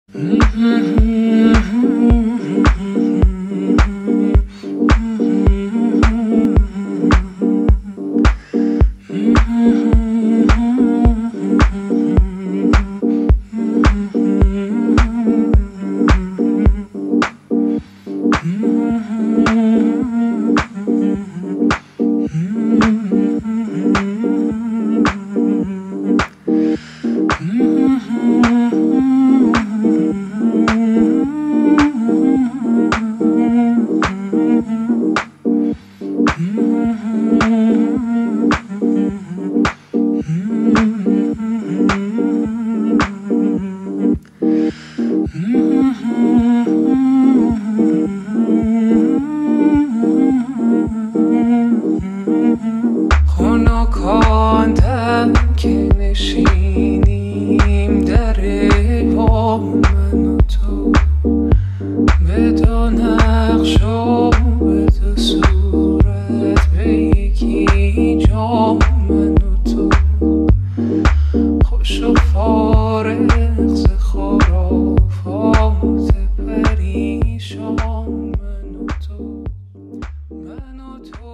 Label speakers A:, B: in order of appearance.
A: خنکاندم که نشینیم در پا من و تو، به دو نقش و به دو صورت، به یکی جام من و تو، خوش و فارغ ز خرافات پریشان من و تو.